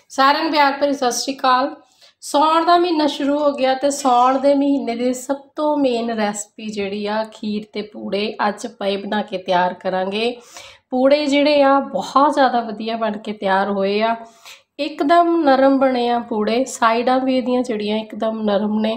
सारिਆਂ ਨੂੰ प्यार भरी सत श्री अकाल। सौण का महीना शुरू हो गया तो सौण के महीने की सब तो मेन रेसिपी जिहड़ी आ खीर ते पूड़े अज पए बना के तैयार करांगे। पूड़े जिहड़े आ बहुत ज़्यादा वधिया बन के तैयार होए आ, एकदम नरम बने आ पूड़े। साइडां भी इहदियां जिहड़ियां एकदम नरम ने।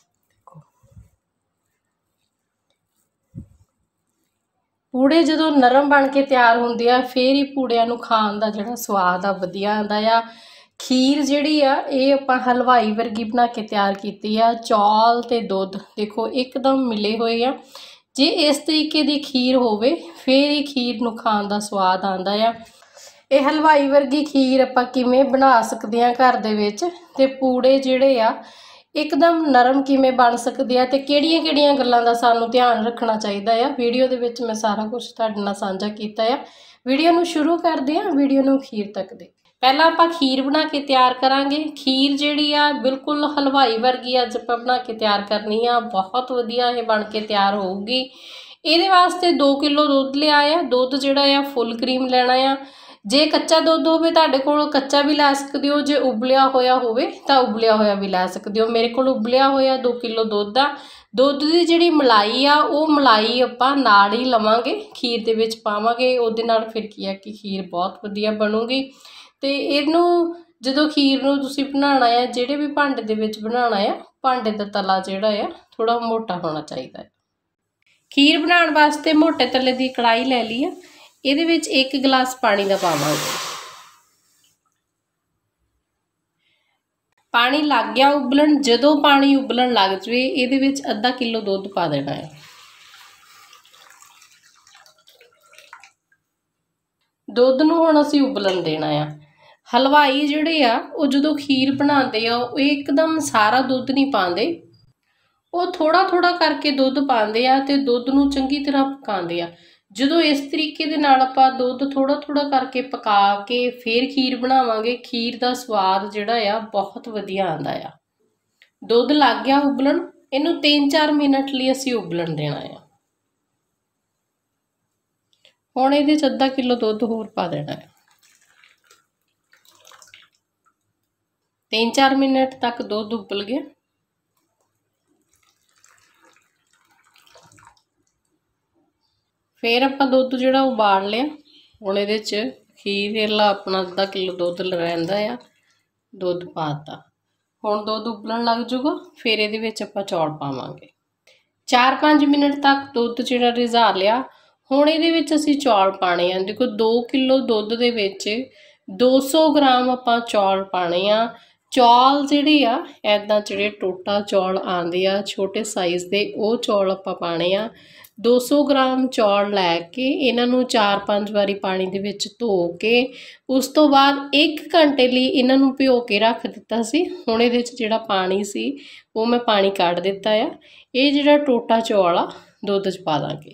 पूड़े जदों नरम बन के तैयार होंदे आ फिर ही पूड़ियां नूं खाण दा जिहड़ा स्वाद आ वधिया आंदा आ। खीर जिहड़ी आ ये आपां हलवाई वर्गी बना के तैयार कीती आ। चौल ते दुध देखो एकदम मिले हुए आ। जे इस तरीके की खीर होवे फिर ही खीर नूं खाण दा स्वाद आंदा आ। ये हलवाई वर्गी खीर आपां किवें बना सकदे आ घर दे विच, ते पूड़े जिहड़े आ एकदम नरम किवें बन सकदे आ, ते किहड़ियां-किहड़ियां गल्लां दा सानूं ध्यान रखना चाहीदा आ। वीडियो दे विच मैं सारा कुछ तुहाडे नाल साझा कीता आ। वीडियो नूं शुरू करदे आ, वीडियो नूं अखीर तक देखो। पहला आपां खीर बना के तैयार करांगे। खीर जिहड़ी आ बिल्कुल हलवाई वर्गी अज आपां बना के तैयार करनी आ, बहुत वधिया ये बन के तैयार होऊगी। इहदे वास्ते 2 किलो दुध लिया आ। दुध जिहड़ा आ फुल क्रीम लैना आ। जे कच्चा दुध होवे तुहाडे कोल कच्चा भी लै सकदे हो, जे उबलिया होया होवे तां उबलिया होया भी लै सकदे हो। मेरे कोल उबलिया होया 2 किलो दुध आ। दुध दी जिहड़ी मलाई आ वो मलाई आपां नाल ही लवांगे, खीर दे विच पावांगे। उहदे नाल फिर की है कि खीर बहुत वधिया बनूगी। ते इहनूं जदों खीर नूं तुसीं बनाउणा आ, जिहड़े भी भांडे दे विच बनाउणा आ, भांडे दा तला जिहड़ा आ थोड़ा मोटा होना चाहीदा है। खीर बनाउण वास्ते मोटे तले दी कढ़ाई लै लई आ। इहदे विच 1 गिलास पानी दा पावांगे। पानी लग गया उबलण। जदों पानी उबलण लग जाए इहदे विच अद्धा किलो दुध पा देना है। दुध नूं हुण असीं उबलण देना आ। हलवाई जिहड़े आ वो जदों खीर बनाते आ वो एकदम सारा दुध नहीं पाते, वो थोड़ा थोड़ा करके दुध पाते आ ते दुध नूं चंगी तरह पकाते आ। जदों इस तरीके दे नाल आपां दुध थोड़ा थोड़ा करके पका के फिर खीर बनावांगे, खीर दा स्वाद जिहड़ा आ बहुत वधिया आंदा आ। दुध लग गया उबलण, इहनूं 3-4 मिनट लई असीं उबलण देना आ। हुण इहदे च अद्धा किलो दुध होर पा देना है। 3-4 मिनट तक दुध उबल गया। फिर आपां दुध जिहड़ा उबाल लिया। हुण इहदे च खीर वाला अपना अद्धा किलो दुध रहिंदा आ, दुध पाता। हुण दुध उबलण लग जूगा, फिर इहदे विच आपां चौल पावांगे। 4-5 मिनट तक दुध जिहड़ा रिझा लिया। हुण इहदे विच असीं चौल पाणे आ। देखो 2 किलो दुध दे विच 200 ग्राम आपां चौल पाणे आ। चौल जिहड़े आ ऐदां जिहड़े टोटा चौल आंदे आ छोटे साइज़ दे, वो चौल आपां पाणे आ। 200 ग्राम चौल लैके इन्हां नूं 4-5 वारी पानी दे विच धो के उस तो बाद 1 घंटे लई इन्हां नूं भिओ के रख दित्ता सी। हुण इहदे च जिहड़ा पानी सी वो मैं पानी कढ दित्ता आ। ये जिहड़ा टोटा चौल आ दुध च पा दांगे।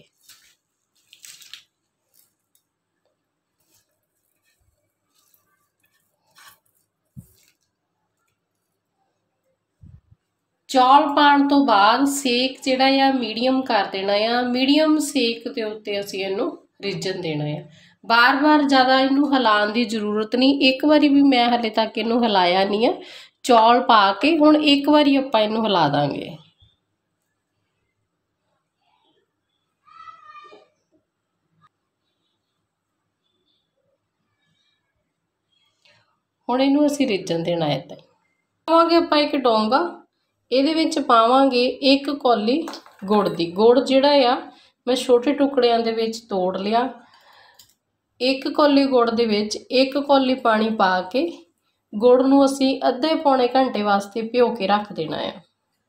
चौल पाण तो बाद सेक जिहड़ा आ मीडियम कर देना आ। मीडियम सेक दे उत्ते असीं इहनूं रिझण देना आ। बार बार ज़्यादा इहनूं हिलाउण दी जरूरत नहीं। एक वारी भी मैं हले तक इहनूं हिलाया नहीं है। चौल पा के हुण एक वारी आपां इहनूं हिला दांगे। हुण इहनूं असीं रिझण देना इदां ही। पावांगे आपां एक डोंगा, इहदे विच पावांगे 1 कौली गुड़ दी। गुड़ जिहड़ा आ मैं छोटे टुकड़ियां दे विच तोड़ लिया। 1 कौली गुड़ दे विच 1 कौली पानी पा के गुड़ नूं असीं अद्धे पौने घंटे वास्ते भिओ के रख देना है।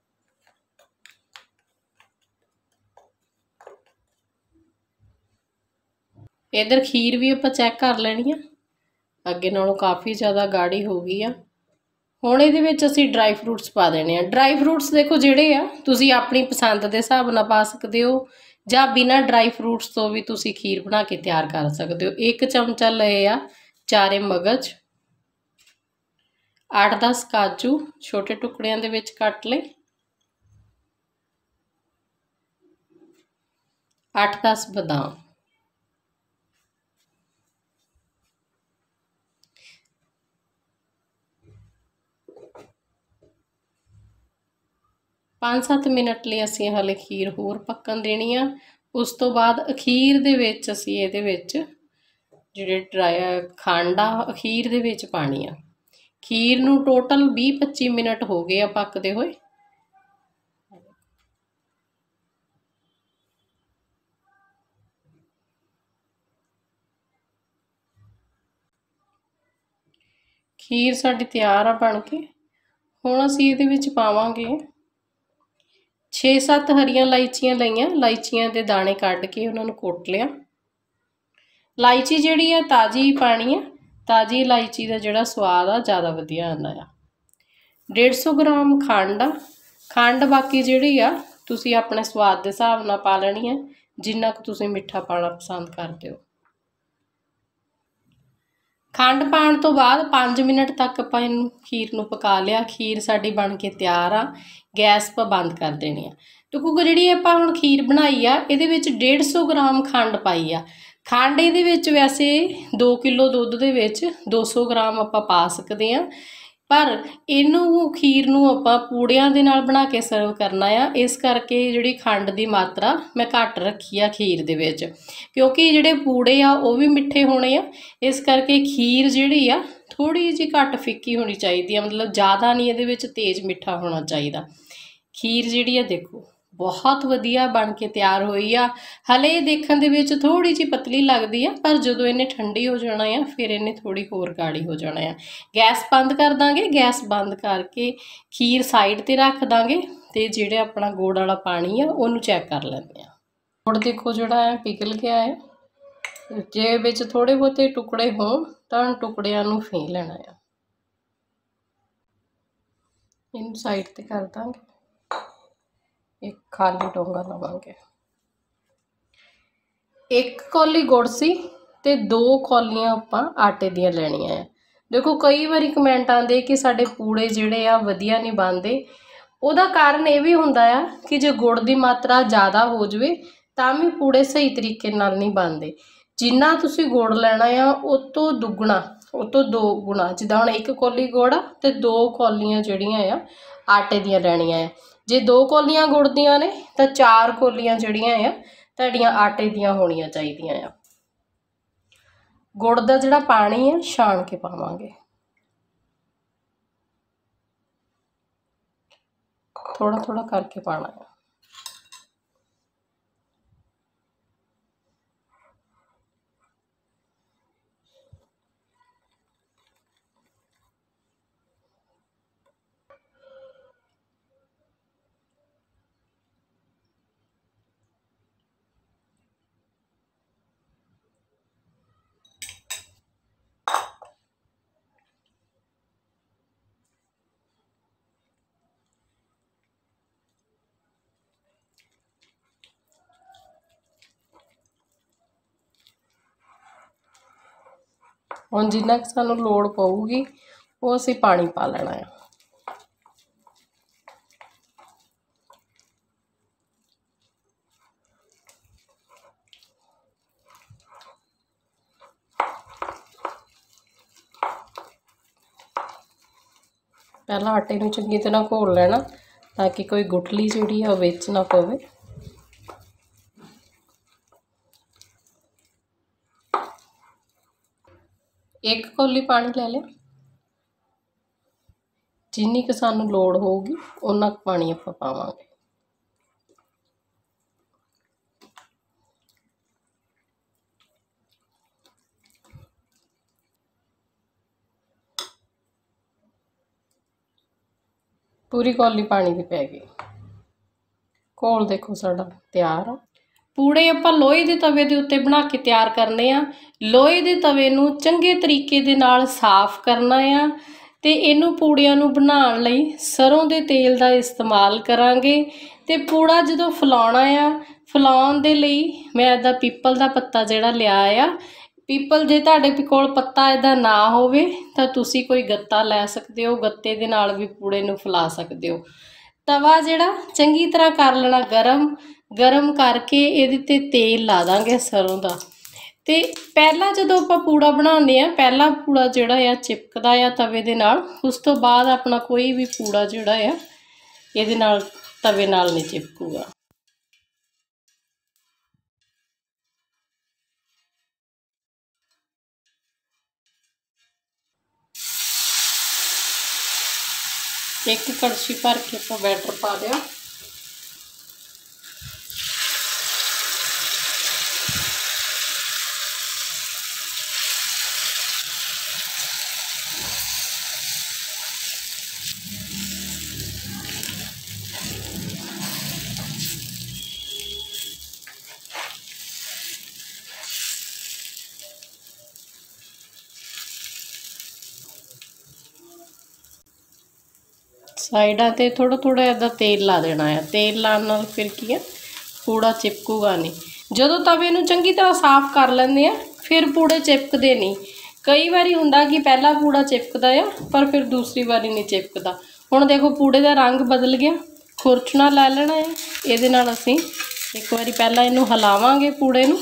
इधर खीर भी आपां चैक कर लैनी है, अगे नालों काफ़ी ज़्यादा गाढ़ी हो गई आ। हुण इहदे विच असीं ड्राई फ्रूट्स पा देने आ। ड्राई फ्रूट्स देखो जिहड़े आ तुसीं अपनी पसंद दे हिसाब नाल पा सकदे हो, जां बिना ड्राई फ्रूट्स तो भी तुसीं खीर बना के तैयार कर सकदे हो। 1 चमचा लए आ चारे मगज, 8-10 काजू छोटे टुकड़ियां दे विच कट ले, 8-10 बादाम, 5-7 ਮਿੰਟ ਲਈ ਅਸੀਂ ਹਲੇ ਖੀਰ ਹੋਰ ਪੱਕਣ ਦੇਣੀ ਆ। ਉਸ ਤੋਂ ਬਾਅਦ ਅਖੀਰ ਦੇ ਵਿੱਚ ਅਸੀਂ ਇਹਦੇ ਵਿੱਚ ਜਿਹੜੇ ਖੰਡ ਆ ਅਖੀਰ ਦੇ ਵਿੱਚ ਪਾਣੀ ਆ। ਖੀਰ ਨੂੰ ਟੋਟਲ 20-25 ਮਿੰਟ ਹੋ ਗਏ ਆ ਪੱਕਦੇ ਹੋਏ। खीर साडी तैयार आ बन के। हुण असीं इहदे विच पावांगे 6-7 हरियां इलायचियां लईआं। इलायचियां दे दाणे कढ के उन्हां नूं कुट लिया। इलायची जिहड़ी आ ताज़ी पानी है। ताज़ी इलायची का जिहड़ा स्वाद आ ज़्यादा वधिया आंदा आ। 150 ग्राम खंड आ। खंड बाकी जिहड़ी आ तुसीं अपने स्वाद दे हिसाब नाल पा लैणी है, जिन्ना क तुसीं मिठा पाना पसंद करदे हो। खंड पाण तो बाद 5 मिनट तक आपां इहनूं खीर नूं पका लिया। खीर साडी बन के तैयार आ। गैस पर बंद कर देनी आ। तो क्योंकि जिहड़ी आपां हुण खीर बनाई आ इहदे विच 150 ग्राम खंड पाई आ। खंड इहदे विच वैसे 2 किलो दुੱਧ दे विच 200 ग्राम आपां पा सकदे आ, पर इनू खीर नूं आपां पूड़ियां दे नाल बना के सर्व करना आ। इस करके जिहड़ी खंड दी मात्रा मैं घट रखी आ खीर दे विच, क्योंकि जिहड़े पूड़े आ वो भी मिठे होने आ। इस करके खीर जिहड़ी आ थोड़ी जी घट फिक्की होनी चाहिए, मतलब ज़्यादा नहीं इहदे विच तेज़ मिठा होना चाहिए। खीर जिहड़ी आ देखो बहुत वधिया बन के तैयार होई आ। हले देखण दे विच थोड़ी जी पतली लगदी आ, पर जदों इहने ठंडी हो जाना आ फिर इहने थोड़ी होर गाढ़ी हो जाना आ। गैस बंद कर दांगे। गैस बंद करके खीर साइड ते रख दांगे ते जिहड़े अपना गुड़ वाला पानी आ उहनूं चैक कर लैंदे आ। गुड़ देखो जिहड़ा है पिघल गया है। जे विच थोड़े बहुते टुकड़े होण तां टुकड़ियां नूं फें लेना आ। इहनूं साइड ते कर दांगे। एक खाली डोंगा लवांगे। 1 कौली गुड़ सी ते 2 कौलियां आपां आटे दियां लैणियां है। देखो कई बारी कमेंट आंदे कि साडे पूड़े जिहड़े आ वधिया नहीं बनदे। ਉਹਦਾ ਕਾਰਨ ਇਹ ਵੀ ਹੁੰਦਾ ਆ कि जे गुड़ की मात्रा ज़्यादा हो जाए ਤਾਂ भी पूड़े सही तरीके नाल नहीं बनते। जिन्ना तुसी गुड़ लेना आ उस तो दुगना उस तो 2 गुणा, जिद्दां हुण 1 कौली गुड़ ते 2 कौलियां जिहड़ियां आ आटे दियां लैणियां आ। जे 2 कौलियां गुड़ दियां ने तो 4 कौलियां जिहड़ियां आ तुहाडियां आटे दियां होणियां चाहीदियां आ। गुड़ दा जिहड़ा पानी है छाण के पावांगे। थोड़ा थोड़ा करके पाना है। ਹੁਣ जिन्ना कि सानू लोड़ पऊगी वो असीं पानी पा लेना है। पहला आटे नूं चंगी तरह घोल लेना ताकि कोई गुठली जिहड़ी है विच ना पवे। एक कौली पानी ले लिया। जिन्नी कि सानू लोड़ होगी उन्ना पानी आपां पावांगे। पूरी कौली पानी दी पै गई। घोल देखो साडा तैयार आ। पूड़े आपां लोहे दे तवे दे उत्ते बना के तैयार करने आ। लोहे दे तवे नूं चंगे तरीके दे नाल साफ करना आ ते इनू पूड़ियां नूं बनाउण लई सरों दे तेल दा इस्तेमाल करांगे। ते पूड़ा जदों फैलाउणा आ, फैलाउण दे लई मैं इहदा पीपल दा पत्ता जिहड़ा लिया आ। पीपल जे तुहाडे कोल पत्ता इहदा ना होवे तां तुसीं कोई गत्ता लै सकदे हो। गत्ते दे नाल भी पूड़े नूं फैला सकदे हो। तवा जिहड़ा चंगी तरह कर लेना गरम। गरम करके इहदे ते तेल ला दांगे सरों दा। ते पहला जदों आपां पूड़ा बनाने आ पहला पूड़ा जिहड़ा आ चिपकदा आ तवे दे नाल। उस तो बाद अपना कोई भी पूड़ा जिहड़ा आ इहदे नाल ਤਵੇ ਨਾਲ ਨਹੀਂ ਚਿਪਕੂਗਾ। एक कड़छी भर के ਆਪਾਂ बैटर पा दिया। ਸਾਈਡਾਂ ਤੇ ਥੋੜਾ ਥੋੜਾ ਇਹਦਾ ਤੇਲ ਲਾ ਦੇਣਾ ਹੈ। ਤੇਲ ਲਾਉਣ ਨਾਲ ਫਿਰ ਕੀ ਹੈ, ਪੂੜਾ ਚਿਪਕੂਗਾ ਨਹੀਂ। ਜਦੋਂ ਤਵੇ ਨੂੰ ਚੰਗੀ ਤਰ੍ਹਾਂ ਸਾਫ਼ ਕਰ ਲੈਂਦੇ ਆ ਫਿਰ ਪੂੜੇ ਚਿਪਕਦੇ ਨਹੀਂ। ਕਈ ਵਾਰੀ ਹੁੰਦਾ ਕਿ ਪਹਿਲਾ ਪੂੜਾ ਚਿਪਕਦਾ ਆ ਪਰ ਫਿਰ ਦੂਸਰੀ ਵਾਰੀ ਨਹੀਂ ਚਿਪਕਦਾ। ਹੁਣ ਦੇਖੋ ਪੂੜੇ ਦਾ ਰੰਗ ਬਦਲ ਗਿਆ। ਖੁਰਚਣਾ ਲੈ ਲੈਣਾ ਹੈ। ਇਹਦੇ ਨਾਲ ਅਸੀਂ ਇੱਕ ਵਾਰੀ ਪਹਿਲਾਂ ਇਹਨੂੰ ਹਿਲਾਵਾਂਗੇ ਪੂੜੇ ਨੂੰ।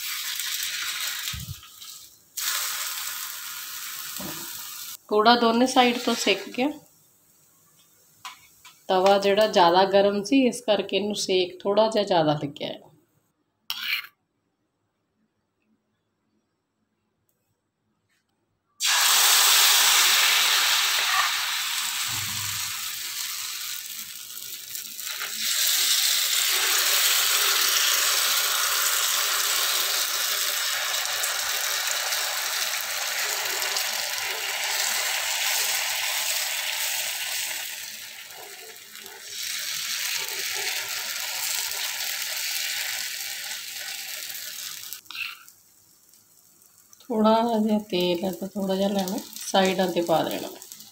ਪੂੜਾ ਦੋਨੇ ਸਾਈਡ ਤੋਂ ਸਿੱਕ ਗਿਆ। तवा ਜਿਹੜਾ ज़्यादा गर्म सी इस करके इनू सेक थोड़ा जिहा ज़्यादा लग्या है। थोड़ा जिहा तेल है तो थोड़ा जिहा लेना, साइडां ते पा देना।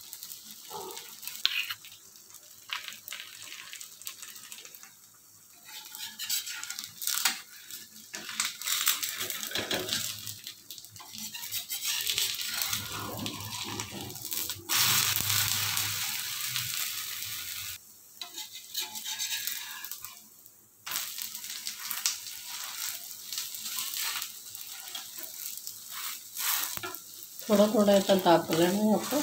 थोड़ा थोड़ा इतना दब लेना है आपको।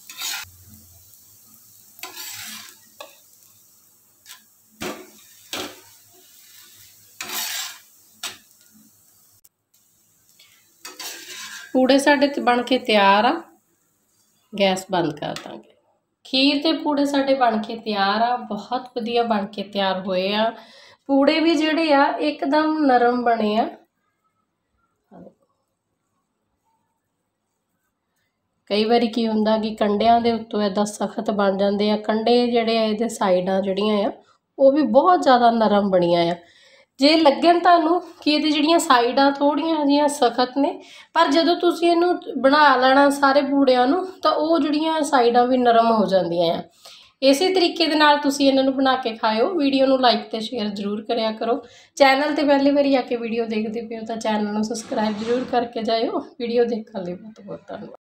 पूड़े साडे बन के तैयार आ। गैस बंद कर देंगे। खीर ते पूड़े साडे बन के तैयार आ। बहुत वधिया बन के तैयार होए आ। पूड़े भी जिहड़े आ एकदम नरम बने आ। कई बारी की हुंदा कि कंढियां दे उत्तों इदां सख्त बन जाते हैं। कंढे जिहड़े आ इहदे साइडां जिहड़ियां आ वो भी बहुत ज़्यादा नरम बणियां आ। जे लग्गन तुहानूं कि इहदी जिहड़ियां साइडां थोड़ियां जिहियां सख्त ने, पर जदों तुसीं इहनूं बना लेना सारे पूड़ियां नूं तां वो जिहड़ियां साइडां भी नरम हो जांदियां आ। इसे तरीके दे नाल तुसीं इन्हां नूं बना के खाओ। वीडियो नूं लाइक ते शेयर जरूर करिया करो। चैनल ते पहली बारी आके वीडियो देखदे पे हो तां चैनल नूं सबसक्राइब जरूर करके जाओ। वीडियो देखण लई बहुत बहुत धन्नवाद।